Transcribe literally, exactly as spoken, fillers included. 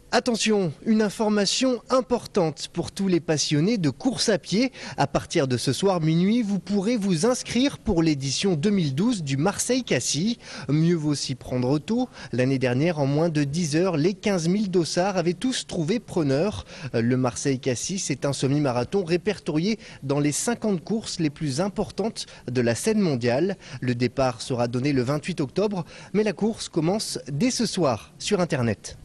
Attention, une information importante pour tous les passionnés de course à pied. À partir de ce soir minuit, vous pourrez vous inscrire pour l'édition deux mille douze du Marseille-Cassis. Mieux vaut s'y prendre tôt. L'année dernière, en moins de dix heures, les quinze mille dossards avaient tous trouvé preneur. Le Marseille-Cassis est un semi-marathon répertorié dans les cinquante courses les plus importantes de la scène mondiale. Le départ sera donné le vingt-huit octobre, mais la course commence dès ce soir sur Internet.